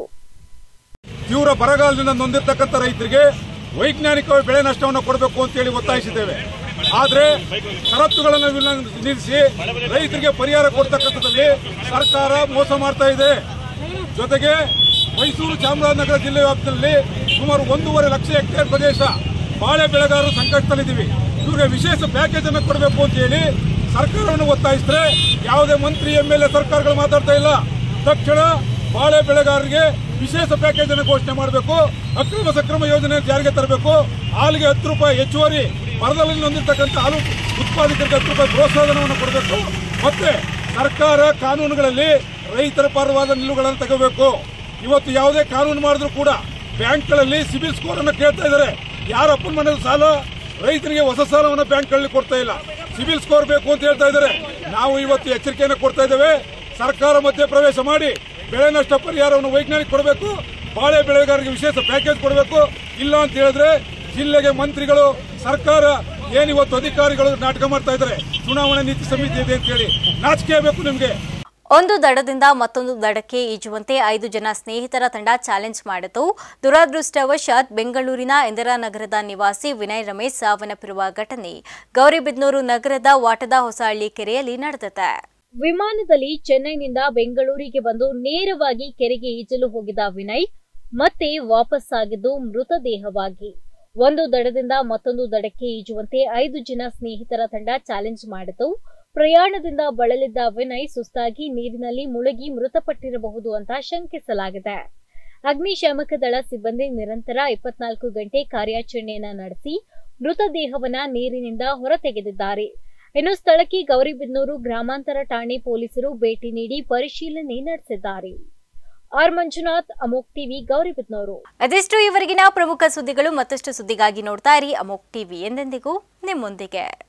ತೀವ್ರ ಬರಗಾಲದಿಂದ ನೊಂದಿರ್ತಕ್ಕಂಥ ರೈತರಿಗೆ ವೈಜ್ಞಾನಿಕವಾಗಿ ಬೆಳೆ ನಷ್ಟವನ್ನು ಕೊಡಬೇಕು ಅಂತ ಹೇಳಿ ಒತ್ತಾಯಿಸಿದ್ದೇವೆ. ಆದರೆ ಷರತ್ತುಗಳನ್ನು ನಿಲ್ಲಿಸಿ ರೈತರಿಗೆ ಪರಿಹಾರ ಕೊಡ್ತಕ್ಕಂಥದ್ದಲ್ಲಿ ಸರ್ಕಾರ ಮೋಸ ಮಾಡ್ತಾ ಇದೆ. ಜೊತೆಗೆ ಮೈಸೂರು ಚಾಮರಾಜನಗರ ಜಿಲ್ಲೆ ವ್ಯಾಪ್ತಿಯಲ್ಲಿ ಸುಮಾರು ಒಂದೂವರೆ ಲಕ್ಷ ಹೆಕ್ಟೇರ್ ಪ್ರದೇಶ ಬಾಳೆ ಬೆಳೆಗಾರರು ಸಂಕಷ್ಟದಲ್ಲಿದ್ದೀವಿ. ಇವರಿಗೆ ವಿಶೇಷ ಪ್ಯಾಕೇಜ್ ಅನ್ನು ಕೊಡಬೇಕು ಅಂತ ಹೇಳಿ ಸರ್ಕಾರವನ್ನು ಒತ್ತಾಯಿಸಿದ್ರೆ ಯಾವುದೇ ಮಂತ್ರಿ ಎಂ ಎಲ್ ಎ ಸರ್ಕಾರಗಳು ಮಾತಾಡ್ತಾ ಇಲ್ಲ. ತಕ್ಷಣ ಬಾಳೆ ಬೆಳೆಗಾರರಿಗೆ ವಿಶೇಷ ಪ್ಯಾಕೇಜ್ ಅನ್ನು ಘೋಷಣೆ ಮಾಡಬೇಕು. ಅಕ್ರಮ ಸಕ್ರಮ ಯೋಜನೆ ಜಾರಿಗೆ ತರಬೇಕು. ಹಾಲಿಗೆ ಹತ್ತು ರೂಪಾಯಿ ಹೆಚ್ಚುವರಿ, ಬರದಲ್ಲಿ ಹೊಂದಿರತಕ್ಕಂಥ ಹಾಲು ಉತ್ಪಾದಕರಿಗೆ ಹತ್ತು ರೂಪಾಯಿ ಪ್ರೋತ್ಸಾಹನವನ್ನು ಕೊಡಬೇಕು. ಮತ್ತೆ ಸರ್ಕಾರ ಕಾನೂನುಗಳಲ್ಲಿ ರೈತರ ಪರವಾದ ನಿಲುವುಗಳನ್ನು ತಗೋಬೇಕು. ಇವತ್ತು ಯಾವುದೇ ಕಾನೂನು ಮಾಡಿದ್ರು ಕೂಡ ಬ್ಯಾಂಕ್ಗಳಲ್ಲಿ ಸಿಬಿಲ್ ಸ್ಕೋರ್ ಅನ್ನು ಕೇಳ್ತಾ ಇದ್ದಾರೆ. ಯಾರಪ್ಪನ ಮನೆ ಸಾಲ ರೈತರಿಗೆ ಹೊಸ ಸಾಲವನ್ನು ಬ್ಯಾಂಕ್ಗಳಲ್ಲಿ ಕೊಡ್ತಾ ಇಲ್ಲ, ಸಿಬಿಲ್ ಸ್ಕೋರ್ ಬೇಕು ಅಂತ ಹೇಳ್ತಾ ಇದ್ದಾರೆ. ನಾವು ಇವತ್ತು ಎಚ್ಚರಿಕೆಯನ್ನು ಕೊಡ್ತಾ ಇದ್ದೇವೆ. ಸರ್ಕಾರ ಮಧ್ಯೆ ಪ್ರವೇಶ ಮಾಡಿ ಬೆಳೆ ನಷ್ಟ ಪರಿಹಾರವನ್ನು ವೈಜ್ಞಾನಿಕ ಕೊಡಬೇಕು. ಬಾಳೆ ಬೆಳೆಗಾರರಿಗೆ ವಿಶೇಷ ಪ್ಯಾಕೇಜ್ ಕೊಡಬೇಕು. ಇಲ್ಲ ಅಂತ ಹೇಳಿದ್ರೆ ಜಿಲ್ಲೆಗೆ ಮಂತ್ರಿಗಳು, ಸರ್ಕಾರ ಏನಿವತ್ತು ಅಧಿಕಾರಿಗಳು ನಾಟಕ ಮಾಡ್ತಾ ಇದ್ದಾರೆ, ಚುನಾವಣಾ ನೀತಿ ಸಮಿತಿ ಇದೆ ಅಂತ ಹೇಳಿ ನಾಚಿಕೆ ಬೇಕು ನಿಮಗೆ.
ಒಂದು ದಡದಿಂದ ಮತ್ತೊಂದು ದಡಕ್ಕೆ ಈಜುವಂತೆ ಐದು ಜನ ಸ್ನೇಹಿತರ ತಂಡ ಚಾಲೆಂಜ್ ಮಾಡಿತು. ದುರದೃಷ್ಟವಶಾತ್ ಬೆಂಗಳೂರಿನ ಇಂದಿರಾನಗರದ ನಿವಾಸಿ ವಿನಯ್ ರಮೇಶ್ ಸಾವನ್ನಪ್ಪಿರುವ ಘಟನೆ ಗೌರಿಬಿದನೂರು ನಗರದ ವಾಟದ ಹೊಸಹಳ್ಳಿ ಕೆರೆಯಲ್ಲಿ ನಡೆದಿದೆ.
ವಿಮಾನದಲ್ಲಿ ಚೆನ್ನೈನಿಂದ ಬೆಂಗಳೂರಿಗೆ ಬಂದು ನೇರವಾಗಿ ಕೆರೆಗೆ ಈಜಲು ಹೋಗಿದ್ದ ವಿನಯ್ ಮತ್ತೆ ವಾಪಸ್ಸಾಗಿದ್ದು ಮೃತದೇಹವಾಗಿ. ಒಂದು ದಡದಿಂದ ಮತ್ತೊಂದು ದಡಕ್ಕೆ ಈಜುವಂತೆ ಐದು ಜನ ಸ್ನೇಹಿತರ ತಂಡ ಚಾಲೆಂಜ್ ಮಾಡಿತು. ಪ್ರಯಾಣದಿಂದ ಬಳಲಿದ್ದ ವಿನಯ್ ಸುಸ್ತಾಗಿ ನೀರಿನಲ್ಲಿ ಮುಳುಗಿ ಮೃತಪಟ್ಟಿರಬಹುದು ಅಂತ ಶಂಕಿಸಲಾಗಿದೆ. ಅಗ್ನಿಶಾಮಕ ದಳ ಸಿಬ್ಬಂದಿ ನಿರಂತರ ಇಪ್ಪತ್ನಾಲ್ಕು ಗಂಟೆ ಕಾರ್ಯಾಚರಣೆಯನ್ನ ನಡೆಸಿ ಮೃತದೇಹವನ್ನ ನೀರಿನಿಂದ ಹೊರತೆಗೆದಿದ್ದಾರೆ. ಇನ್ನು ಸ್ಥಳಕ್ಕೆ ಗೌರಿಬಿದನೂರು ಗ್ರಾಮಾಂತರ ಠಾಣೆ ಪೊಲೀಸರು ಭೇಟಿ ನೀಡಿ ಪರಿಶೀಲನೆ ನಡೆಸಿದ್ದಾರೆ. ಆರ್ ಮಂಜುನಾಥ್, ಅಮೋಕ್ ಟಿವಿ, ಗೌರಿಬಿದನೂರು.
ಅದೆಷ್ಟು ಇವರೆಗಿನ ಪ್ರಮುಖ ಸುದ್ದಿಗಳು. ಮತ್ತಷ್ಟು ಸುದ್ದಿಗಾಗಿ ನೋಡ್ತಾ ಇರಿ ಅಮೋಕ್ ಟಿವಿ, ಎಂದೆಂದಿಗೂ ನಿಮ್ಮೊಂದಿಗೆ.